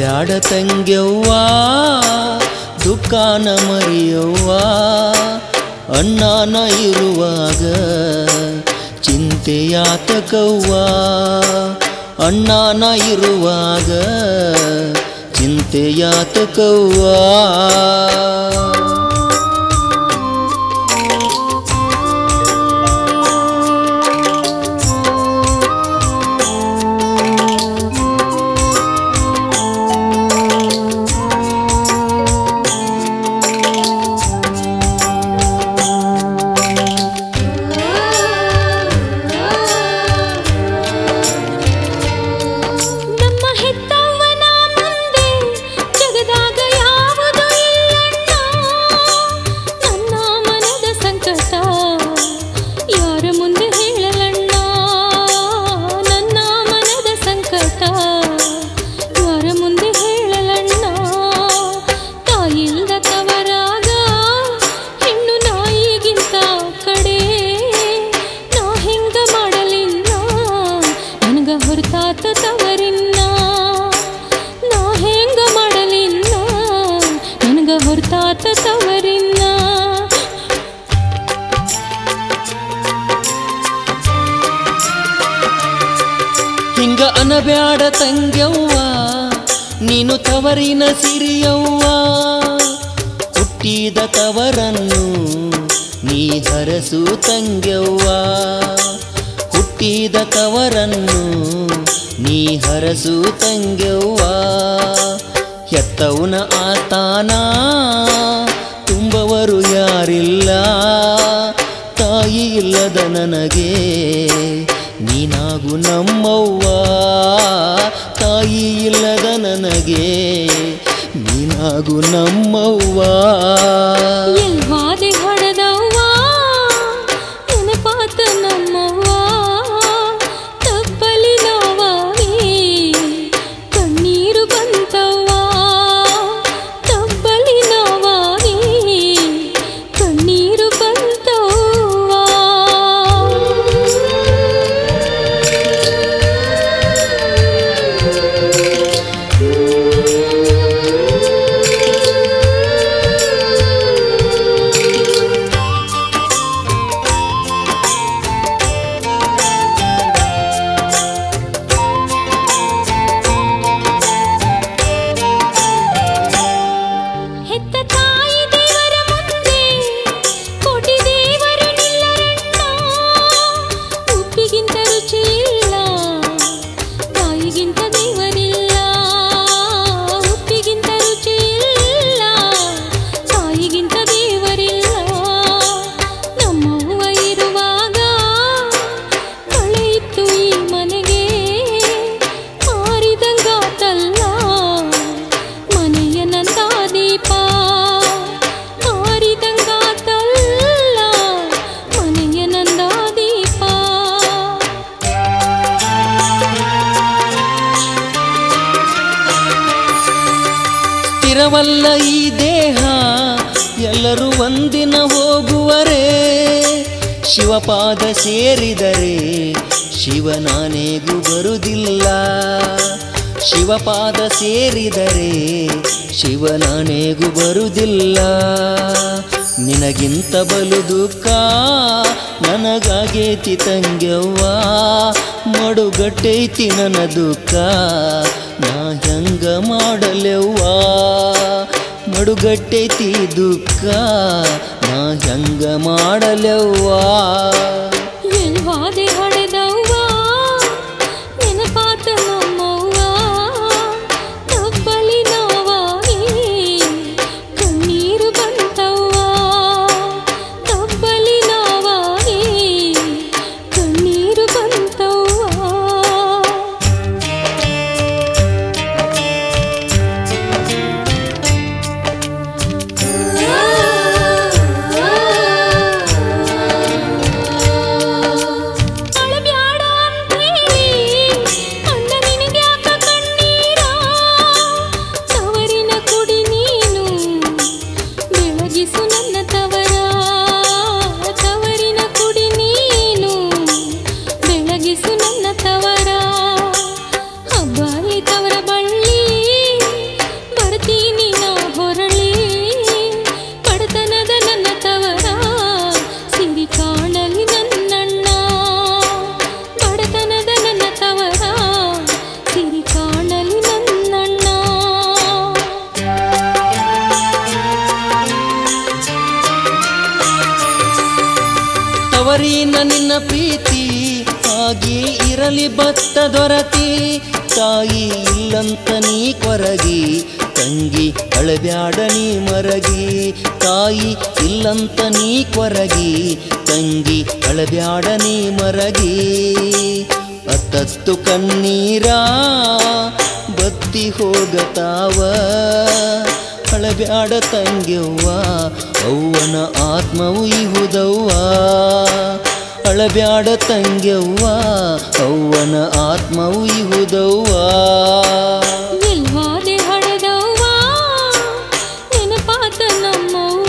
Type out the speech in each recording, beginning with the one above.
ಅಳಬ್ಯಾಡ ತಂಗ್ಯವ್ವ ದುಃಖಾನ ಮರಿಯವ್ವ ಅಣ್ಣನ ಇರುವಾಗ ಚಿಂತೆಯಾತಕವ್ವ ಅಣ್ಣನ ಇರುವಾಗ ಚಿಂತೆಯಾತಕವ್ವ ಹಿಂಗ ಅನಬ್ಯಾಡ ತಂಗ್ಯವ್ವ ನೀನು ತವರಿನ ಸಿರಿಯವ್ವ ಹುಟ್ಟಿದ ತವರನ್ನು ನೀ ಹರಸು ತಂಗ್ಯವ್ವ ಹುಟ್ಟಿದ ತವರನ್ನು ನೀ ಹರಸು ತಂಗ್ಯವ್ವ ಹೆತ್ತವನ ಆತಾನ ತುಂಬವರು ಯಾರಿಲ್ಲ ತಾಯಿ ಇಲ್ಲದ ನನಗೆ ನೀನಾಗು ನಮ್ಮವ್ವ ತಾಯಿ ಇಲ್ಲದ ನನಗೆ ನೀನಾಗು ನಮ್ಮವ್ವ ಎಲ್ವಾದೆ ಹಡದವ್ವ ನೆನಪಾತ ನಮ್ಮವ್ವ ತಪ್ಪಲಿ ನೋವಾಗಿ ಕಣ್ಣೀರು ಬಂತವ್ವ ತಪ್ಪಲಿ ನೋವಾಗಿ ಕಣ್ಣೀರು ಬಂತವ್ವ ಸ್ಥಿರವಲ್ಲ ಈ ದೇಹ ಎಲ್ಲರೂ ಒಂದಿನ ಹೋಗುವರೇ ಶಿವಪಾದ ಸೇರಿದರೆ ಶಿವನಾನೆಗೂ ಬರುವುದಿಲ್ಲ ಶಿವಪಾದ ಸೇರಿದರೆ ಶಿವನಾನೆಗೂ ಬರುವುದಿಲ್ಲ ನಿನಗಿಂತ ಬಲು ದುಃಖ ನನಗಾಗೇತಿ ತಂಗ್ಯವ್ವ ಮಡುಗಟ್ಟೈತಿ ನನ್ನ ದುಃಖ ನಾ ಹೆಂಗ ಮಾಡಲೆವ್ವ ಮಡುಗಟ್ಟೈತಿ ದುಃಖ ನಾ ಹೆಂಗ ಮಾಡಲೆವ್ವ ಎಲ್ವಾದೆ ಹಡೆದವ್ವ ನೆನಪಾತ ನಮ್ಮವ್ವ ತಪ್ಪಲಿ ನೋವಾಗಿ ಕಣ್ಣೀರು ಬಂತವ್ವ ತಪ್ಪಲಿ ನೋವಾಗಿ ಕಣ್ಣೀರು ಬಂತವ್ವ ಬರೀನ ನಿನ್ನ ಪ್ರೀತಿ ಹಾಗೆ ಇರಲಿ ಬತ್ತ ದೊರತಿ ತಾಯಿ ಇಲ್ಲಂತ ನೀ ಕೊರಗಿ ತಂಗಿ ಅಳಬ್ಯಾಡ ನೀ ಮರಗಿ ತಾಯಿ ಇಲ್ಲಂತ ನೀ ಕೊರಗಿ ತಂಗಿ ಅಳಬ್ಯಾಡ ನೀ ಮರಗಿ ಅತ್ತತ್ತು ಕಣ್ಣೀರ ಬತ್ತಿ ಹೋಗತಾವ ಅಳಬ್ಯಾಡ ತಂಗ್ಯವ್ವ ಅವ್ವನ ಆತ್ಮವು ಇಹುದವ್ವ ಅಳಬ್ಯಾಡ ತಂಗ್ಯವ್ವ ಅವ್ವನ ಆತ್ಮವು ಇಹುದವ್ವ ನಿಲ್ವಾದೆ ಹಡೆದವ್ವ ನೆನಪಾತ ನಮ್ಮವ್ವ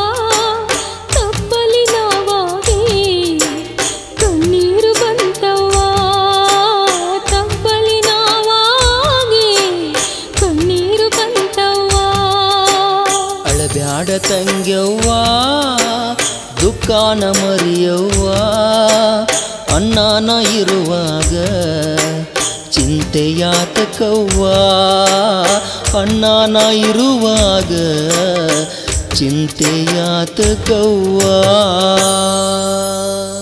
ತಪ್ಪಲಿ ನಾವಾಗಿ ಕಣ್ಣೀರು ಬಂತವ್ವ ತಪ್ಪಲಿ ನಾವಾಗಿ ಕಣ್ಣೀರು ಬಂತವ್ವ ಅಳಬ್ಯಾಡ ತಂಗ್ಯವ್ವ ದುಃಖನ ಮರಿಯವ್ವ ಅಣ್ಣನ ಇರುವಾಗ ಚಿಂತೆಯಾತಕವ್ವ ಅಣ್ಣನ ಇರುವಾಗ ಚಿಂತೆಯಾತಕವ್ವ